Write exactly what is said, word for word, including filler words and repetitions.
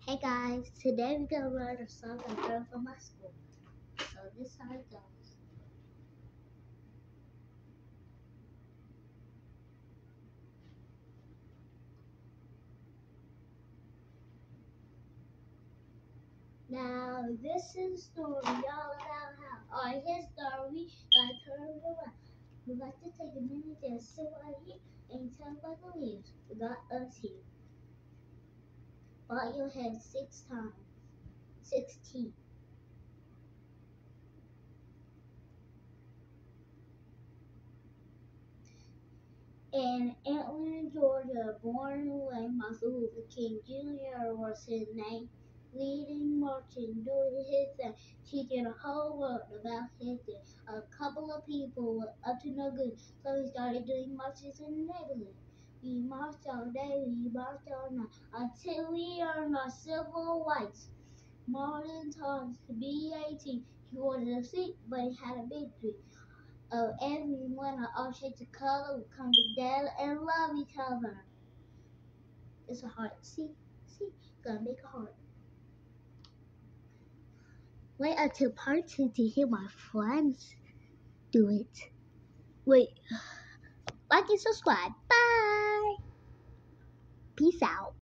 Hey guys, today we're gonna learn a song I learned from my school. So this is how it goes. Now this is a story all about how our history got turned around. We'd like to take a minute to sit right here and tell about the leaves that got us here. Bob your head six times. Sixteen. In Atlanta, Georgia, born when Martin Luther King Junior was his name, leading marching doing his thing, teaching the whole world about his thing. A couple of people were up to no good, so he started doing marches in the neighborhood. We marched all day, we marched all night, until we earned our civil rights. Martin taught to be eighteen. He wanted a seat, but he had a big dream of everyone of all shades of color would come together and love each other. It's a heart. See? See? Gonna make a heart. Wait until part two to hear my friends do it. Wait. Like and subscribe. Bye. Peace out.